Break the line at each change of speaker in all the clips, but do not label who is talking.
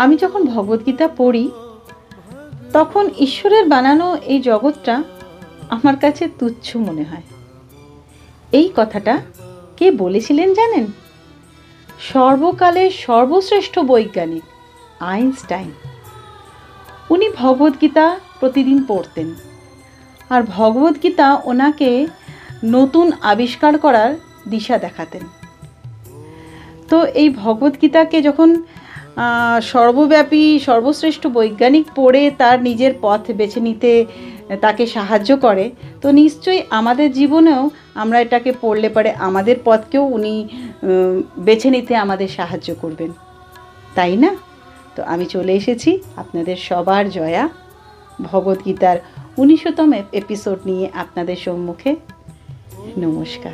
আমি যখন ভগবদ্গীতা পড়ি তখন ঈশ্বরের বানানো এই জগৎটা আমার কাছে তুচ্ছ মনে হয়। এই কথাটা কে বলেছিলেন জানেন? সর্বকালের সর্বশ্রেষ্ঠ বৈজ্ঞানিক আইনস্টাইন। উনি ভগবদ্গীতা প্রতিদিন পড়তেন, আর ভগবদ্গীতা ওনাকে নতুন আবিষ্কার করার দিশা দেখাতেন। তো এই ভগবদ্গীতাকে যখন সর্বব্যাপী সর্বশ্রেষ্ঠ বৈজ্ঞানিক পড়ে তার নিজের পথ বেছে নিতে তাকে সাহায্য করে, তো নিশ্চয়ই আমাদের জীবনেও আমরা এটাকে পড়লে পারে আমাদের পথকেও উনি বেছে নিতে আমাদের সাহায্য করবেন, তাই না? তো আমি চলে এসেছি আপনাদের সবার জয়া ভগবদ্গীতার 19তম এপিসোড নিয়ে আপনাদের সম্মুখে। নমস্কার।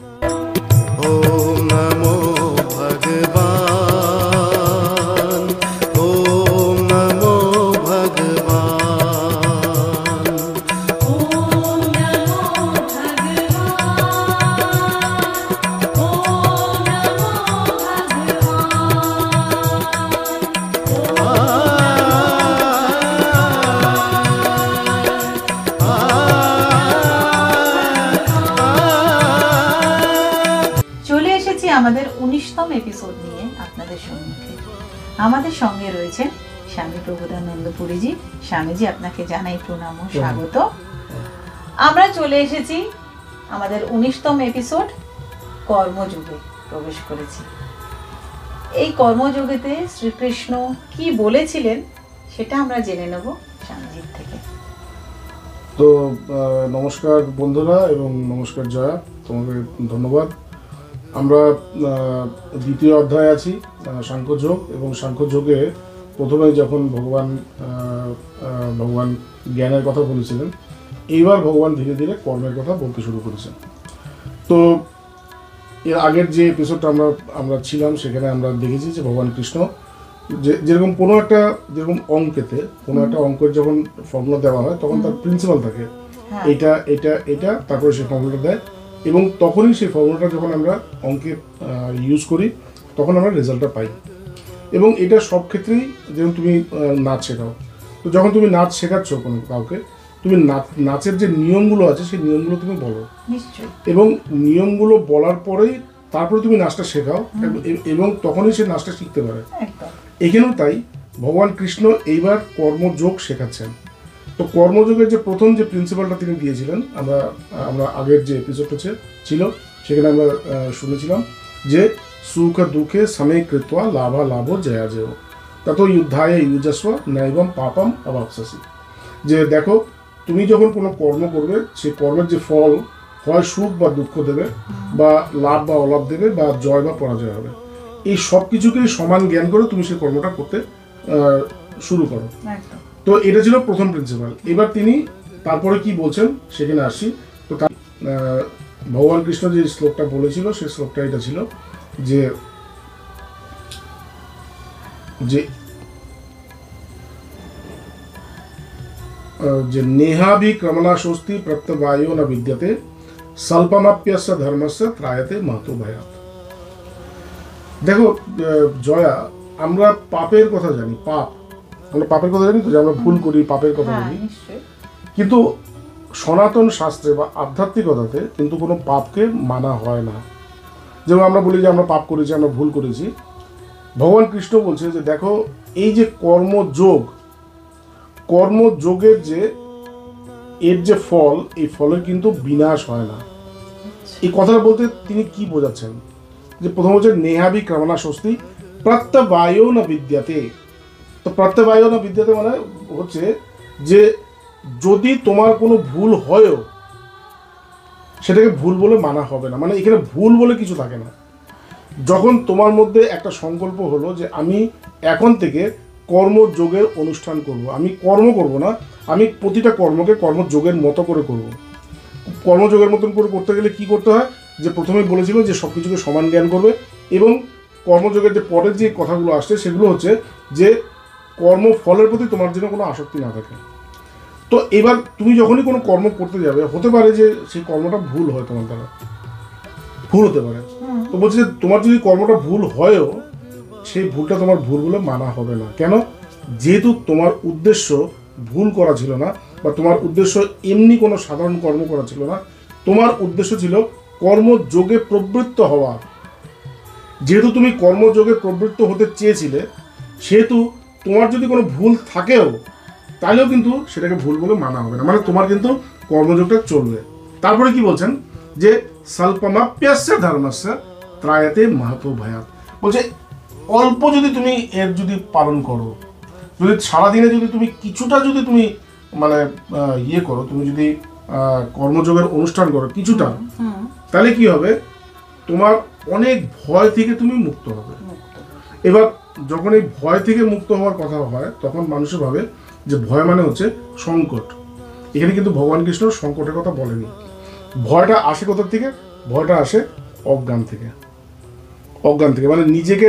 ওম নমো ভগবান, ওম নমো ভগবান, ওম নমো ভগবান, ওম নমো আমাদের 19তম এপিসোড নিয়ে আপনাদের সম্মুখে। আমাদের সঙ্গে রয়েছেন স্বামী প্রবোধানন্দ পুরীজি। স্বামীজি, আপনাকে জানাই প্রণাম ও স্বাগত। আমরা চলে এসেছি আমাদের 19তম এপিসোড, কর্মযুগে প্রবেশ করেছি। এই কর্মযুগেতে শ্রীকৃষ্ণ কি বলেছিলেন সেটা আমরা জেনে নেব স্বামীজির থেকে।
তো নমস্কার বন্ধুরা এবং নমস্কার জয়া, তোমাকে ধন্যবাদ। আমরা দ্বিতীয় অধ্যায়ে আছি, সাংখ্যযোগ। এবং সাংখ্যযোগে প্রথমে যখন ভগবান জ্ঞানের কথা বলেছিলেন, এইবার ভগবান ধীরে ধীরে কর্মের কথা বলতে শুরু করেছেন। তো এর আগের যে এপিসোডটা আমরা ছিলাম সেখানে আমরা দেখেছি যে ভগবান কৃষ্ণ যেরকম কোনো একটা অঙ্কেতে কোনো একটা অঙ্কের যখন ফর্মুলা দেওয়া হয় তখন তার প্রিন্সিপাল থাকে, এটা এটা এটা, তারপরে সেই ফর্মুলাটা দেয় এবং তখনই সেই ফর্মুলাটা যখন আমরা অঙ্কে ইউজ করি তখন আমরা রেজাল্টটা পাই। এবং এটা সব ক্ষেত্রেই, যেমন তুমি নাচ শেখাও, তো যখন তুমি নাচ শেখাচ্ছ কোনো কাউকে, তুমি নাচের যে নিয়মগুলো আছে সেই নিয়মগুলো তুমি বলো, এবং নিয়মগুলো বলার পরেই তারপরে তুমি নাচটা শেখাও এবং তখনই সে নাচটা শিখতে পারে। এখানেও তাই, ভগবান কৃষ্ণ এইবার কর্মযোগ শেখাচ্ছেন। তো কর্মযোগের যে প্রথম যে প্রিন্সিপালটা তিনি দিয়েছিলেন, আমরা আগের যে এপিসোডটা ছিল সেখানে আমরা শুনেছিলাম যে সুখ দুঃখে সময় কৃত্বা লাভা লাভ জয়া জয় তত যুদ্ধায় ইউজস্ব নৈবম পাপম অবাপসি। যে দেখো, তুমি যখন কোনো কর্ম করবে সেই কর্মের যে ফল হয় সুখ বা দুঃখ দেবে, বা লাভ বা অলাভ দেবে, বা জয় বা পরাজয় হবে, এই সব কিছুকেই সমান জ্ঞান করে তুমি সেই কর্মটা করতে শুরু করো। তো এটা ছিল প্রথম প্রিন্সিপাল। এবার তিনি তারপরে কি বলছেন সেখানে আসছি। তো ভগবান কৃষ্ণ যে শ্লোকটা বলেছিল সেই শ্লোকটা এটা ছিল যে যে নেহাভি ক্রমণা স্বস্তি প্রত্যবায়ো ন বিদ্যতে স্বল্পমাপ্যস্য ধর্মস্য ত্রায়তে মাতু ভয়াৎ। দেখো জয়া, আমরা পাপের কথা জানি, আমরা পাপের কথা জানি তো, যে আমরা ভুল করি, পাপের কথা বলি, কিন্তু সনাতন শাস্ত্রে বা আধ্যাত্মিকতাতে কিন্তু কোনো পাপকে মানা হয় না। যেমন আমরা বলি যে আমরা পাপ করেছি, আমরা ভুল করেছি। ভগবান কৃষ্ণ বলছে যে দেখো, এই যে কর্মযোগের যে এর যে ফল, এই ফলের কিন্তু বিনাশ হয় না। এই কথাটা বলতে তিনি কি বোঝাচ্ছেন? যে প্রথম হচ্ছে নেহাবি ক্রমণা স্বস্তি প্রত্যবায়ো ন বিদ্যাতে। তো প্রত্যবায়ো ন বিদ্যাতে মানে হচ্ছে যে যদি তোমার কোনো ভুল হয়ও সেটাকে ভুল বলে মানা হবে না। মানে এখানে ভুল বলে কিছু থাকে না। যখন তোমার মধ্যে একটা সংকল্প হলো যে আমি এখন থেকে কর্মযোগের অনুষ্ঠান করব, আমি কর্ম করব না, আমি প্রতিটা কর্মকে কর্মযোগের মতো করে করব। কর্মযোগের মতন করে করতে গেলে কি করতে হয়, যে প্রথমেই বলেছিল যে সব কিছুকে সমান জ্ঞান করবে। এবং কর্মযোগের যে পরের যে কথাগুলো আসছে সেগুলো হচ্ছে যে কর্মফলের প্রতি তোমার যেন কোনো আসক্তি না থাকে। তো এবার তুমি যখনই কোনো কর্ম করতে যাবে, হতে পারে যে সেই কর্মটা ভুল হয়, তোমার দ্বারা ভুল হতে পারে। তো বলছি যে তোমার যদি কর্মটা ভুল হয়ও, সেই ভুলটা তোমার ভুল বলে মানা হবে না। কেন? যেহেতু তোমার উদ্দেশ্য ভুল করা ছিল না, বা তোমার উদ্দেশ্য এমনি কোনো সাধারণ কর্ম করা ছিল না, তোমার উদ্দেশ্য ছিল কর্মযোগে প্রবৃত্ত হওয়া। যেহেতু তুমি কর্মযোগে প্রবৃত্ত হতে চেয়েছিলে, সেহেতু তোমার যদি কোনো ভুল থাকেও তাহলেও কিন্তু সেটাকে ভুল বলে মানা হবে না, মানে তোমার কিন্তু কর্মযোগটা চলবে। তারপরে কি বলছেন যে স্বল্পমাপ্যাস্য ধর্মস্য ত্রায়তে মাহাতো ভয়াত, বলছে অল্প যদি তুমি এর যদি পালন করো, যদি সারাদিনে যদি তুমি কিছুটা যদি তুমি মানে ইয়ে করো, তুমি যদি কর্মযোগের অনুষ্ঠান করো কিছুটা, তাহলে কি হবে, তোমার অনেক ভয় থেকে তুমি মুক্ত হবে। এবার যখন এই ভয় থেকে মুক্ত হওয়ার কথা হয়, তখন মানুষের ভাবে যে ভয় মানে হচ্ছে সংকট। এখানে কিন্তু ভগবান কৃষ্ণ সংকটের কথা বলেনি। ভয়টা আসে কোথা থেকে? ভয়টা আসে অজ্ঞান থেকে। অজ্ঞান থেকে মানে নিজেকে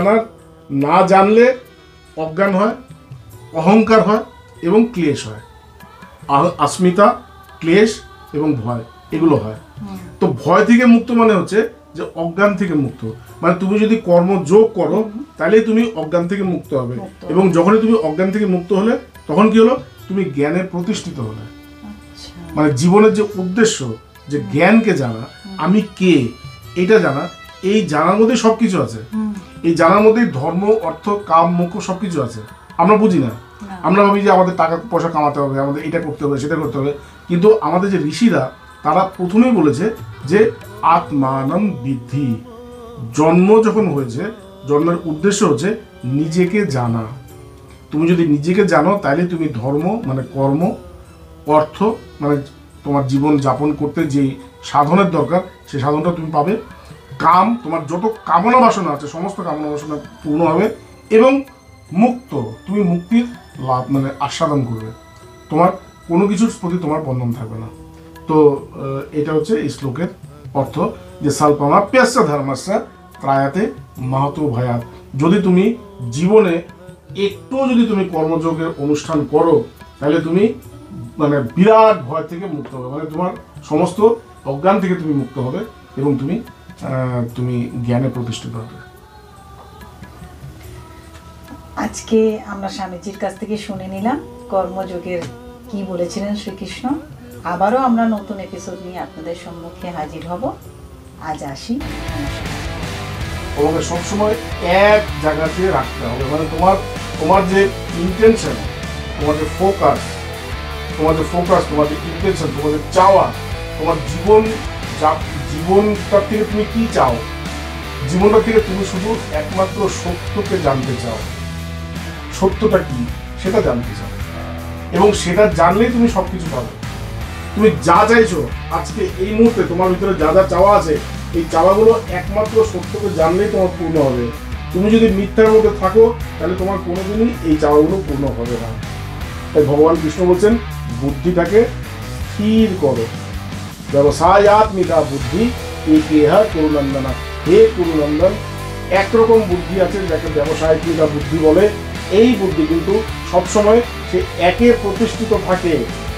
না জানলে অজ্ঞান হয়, অহংকার হয় এবং ক্লেশ হয়। अस्मिता, ক্লেশ এবং ভয়, এগুলো হয়। তো ভয় থেকে মুক্ত মানে হচ্ছে যে অজ্ঞান থেকে মুক্ত। মানে তুমি যদি কর্মযোগ করো তাহলে তুমি অজ্ঞান থেকে মুক্ত হবে, এবং যখনই তুমি অজ্ঞান থেকে মুক্ত হলে তখন কি হলো, তুমি জ্ঞানে প্রতিষ্ঠিত হলে। মানে জীবনের যে উদ্দেশ্য, যে জ্ঞানকে জানা, আমি কে এটা জানা, এই জানার মধ্যে সবকিছু আছে। এই জানার মধ্যে ধর্ম, অর্থ, কাম, মোক্ষ সবকিছু আছে। আমরা বুঝি না, আমরা ভাবি যে আমাদের টাকা পয়সা কামাতে হবে, আমাদের এটা করতে হবে, সেটা করতে হবে। কিন্তু আমাদের যে ঋষিরা, তারা প্রথমেই বলেছে যে আত্মানম বিদ্ধি। জন্ম যখন হয়েছে, জন্মের উদ্দেশ্য হচ্ছে নিজেকে জানা। তুমি যদি নিজেকে জানো তাহলে তুমি ধর্ম মানে কর্ম, অর্থ মানে তোমার জীবন যাপন করতে যে সাধনের দরকার, সেই সাধনটা তুমি পাবে। কাম, তোমার যত কামনা বাসনা আছে সমস্ত কামনা বাসনা পূর্ণ হবে, এবং মুক্ত, তুমি মুক্তির লাভ মানে আস্বাদন করবে। তোমার কোনো কিছুর প্রতি তোমার বন্ধন থাকবে না। তো এটা হচ্ছে এই শ্লোকের অর্থ, যে স্বল্পমাপ্যাস্য ধর্মস্য ত্রায়তে মাহাতো ভয়াত। যদি তুমি জীবনে একটু যদি তুমি কর্মযোগের অনুষ্ঠান করো, তাহলে তুমি মানে বিরাট ভয় থেকে মুক্ত হবে, মানে তোমার সমস্ত অজ্ঞান থেকে তুমি মুক্ত হবে, এবং তুমি জ্ঞানে প্রতিষ্ঠিত হবে।
আজকে আমরা স্বামীজির কাছ থেকে শুনে নিলাম কর্মযোগের কি বলেছিলেন শ্রীকৃষ্ণ। আবারও আমরা নতুন এপিসোড নিয়ে আপনাদের সম্মুখে হাজির হব। আজ আসি।
তোমাকে সবসময় এক জায়গাতে রাখতে হবে, মানে তোমার যে ইন্টেনশন, তোমার যে ফোকাস, তোমার যে ইন্টেনশন, তোমার যে চাওয়া, তোমার জীবনটার থেকে তুমি কি চাও, জীবনটা থেকে তুমি শুধু একমাত্র সত্যকে জানতে চাও। সত্যটা কি সেটা জানতে চাও, এবং সেটা জানলেই তুমি সবকিছু পাবে। তুমি যা চাইছো আজকে এই মুহূর্তে, তোমার ভিতরে যা যা চাওয়া আছে, এই চাওয়াগুলো একমাত্র সত্যকে জানলেই তোমার পূর্ণ হবে। তুমি যদি মিথ্যার মধ্যে থাকো, তাহলে তোমার কোনোদিনই এই চাওয়াগুলো পূর্ণ হবে না। তাই ভগবান কৃষ্ণ বলছেন, বুদ্ধিটাকে স্থির করো। ব্যবসায়াত্মিকা বুদ্ধি একেহা কুরুনন্দনা। হে কুরুনন্দন, একরকম বুদ্ধি আছে যাকে ব্যবসায়িকা বুদ্ধি বলে। এই বুদ্ধি কিন্তু সবসময় সে একে প্রতিষ্ঠিত থাকে,